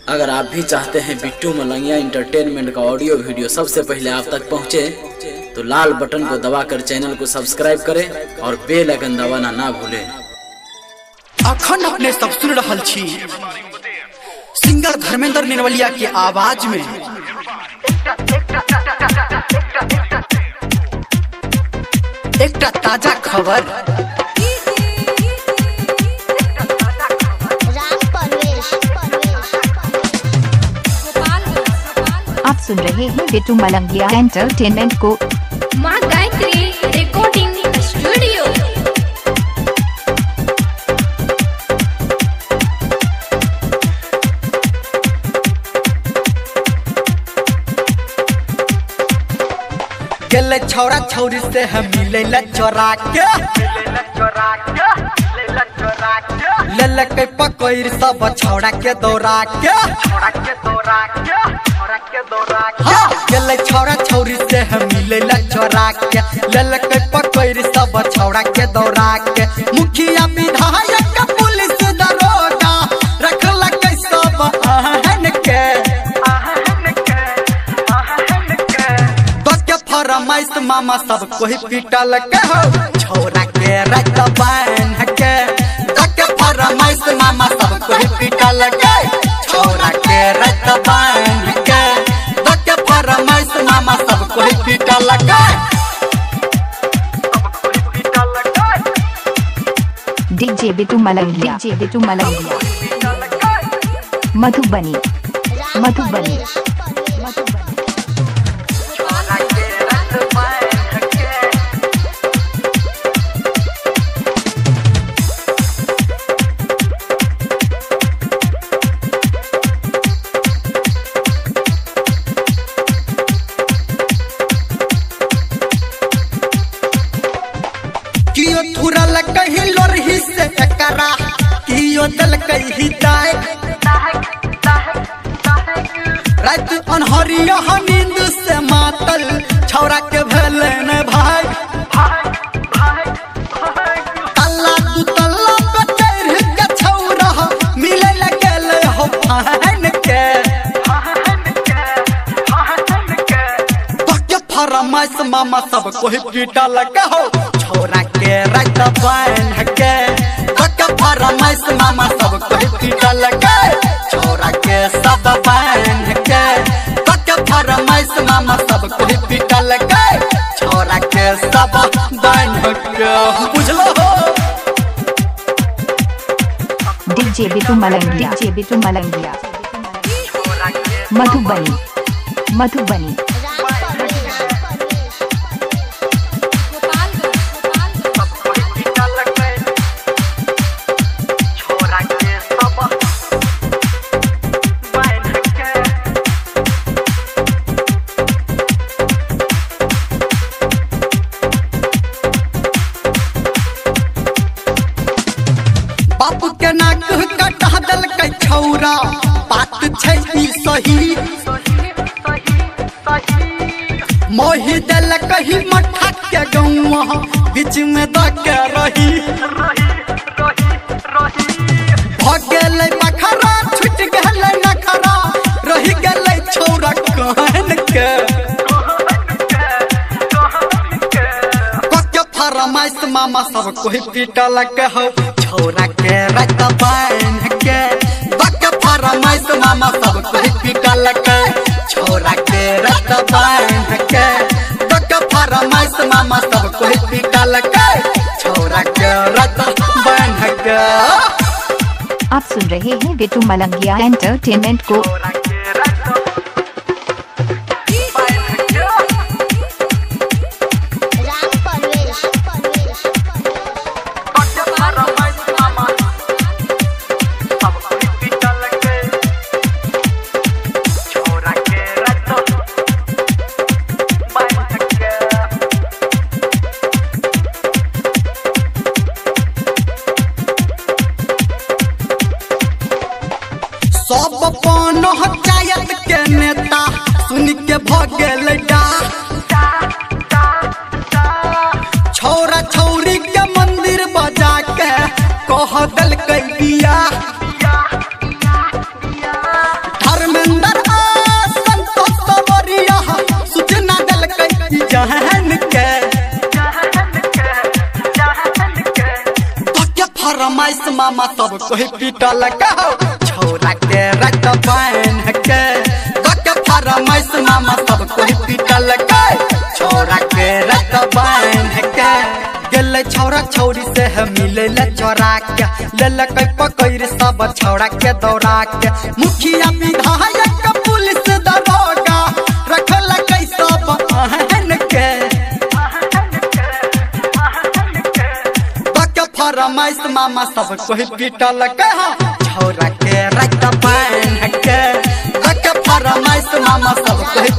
अगर आप भी चाहते हैं बिट्टू मलंगिया इंटरटेनमेंट का ऑडियो वीडियो सबसे पहले आप तक पहुंचे, तो लाल बटन को दबाकर चैनल को सब्सक्राइब करें और बेल आइकन दबाना ना भूलें। अखन अपने सब सुन रहल छी सिंगर धर्मेंद्र नरवलिया के आवाज में। एक ताजा खबर। आप सुन रहे हैं बिट्टू मलंगिया एंटरटेनमेंट को। माँ गायत्री रिकॉर्डिंग स्टूडियो। गेले छौरा छौरी से हम मिले चोरा के ले के पकड़ सब छौरा के दौड़ा के गेले छौरा छौरी से हम मिले चोरा के ले के पकड़ सब छौरा के दौड़ा के। मुखिया विधायक पुलिस दरोगा रखल के सब आहन के फरमाइश मामा सब कोई पिटल के हो छौरा के rait बाin के। फरमाइश मामा सब कोई पिटल के छौरा के rait बाin के। फरमाइश मामा सब कोई पिटल के। डीजे बिट्टू मलंगिया मधुबनी। कियो थुरल कहीं लोरही से एकरा कियो दल कहीं दाय रात अनहरिया नींद से मातल छौरा के भेले न भाई। तल्ला दू तल्ला पे चढ़ के छौरा मिले लगल हो बहन के। फरमाइश मामा सब कोई पिटल के हो छौरा के rait बाin के। फरमाइश मामा सब कोई पिटल के छौरा के सब बाin के। फरमाइश मामा सब कोई पिटल के छौरा के सब बाin के। बुझलो हो डीजे बिट्टू मलंगिया मधुबनी। बापू के नाक कटा दल के छौरा बात छै ई सही। मोहि दल कही मठा के गौवा बीच में द के रही। भगेले बखरा छूट गेले नखरा रही गेले छौरा कहन के। फरमाइश मामा सब कोई पिटल के हो छौरा के rait बाin के। फरमाइश मामा सब कोई पिटल के छौरा के rait बाin के। फरमाइश मामा सब कोई पिटल के छौरा के rait बाin के। आप सुन रहे हैं बिट्टू मलंगिया एंटरटेनमेंट को। सब पंचायत के नेता सुन के भगेल डा। छौरा छौरी के मंदिर बजा के कह दल के बिया। जहन के फरमाइश मामा सब कोई पीटल कहो छौरा के रात बाइन के फरमाइश मामा सब कोई पीटल के छौरा के रात बाइन के गेले छौरा छौरी से मिले ले चोरा के ले कई पकड़ सब छौरा के दौड़ा के मुखिया विधायक पुलिस दरोगा रखल कई सब आहन के फरमाइश मामा सब कोई पीटल कहा छौरा के रात बाइन के फरमाइश मामा सब कोई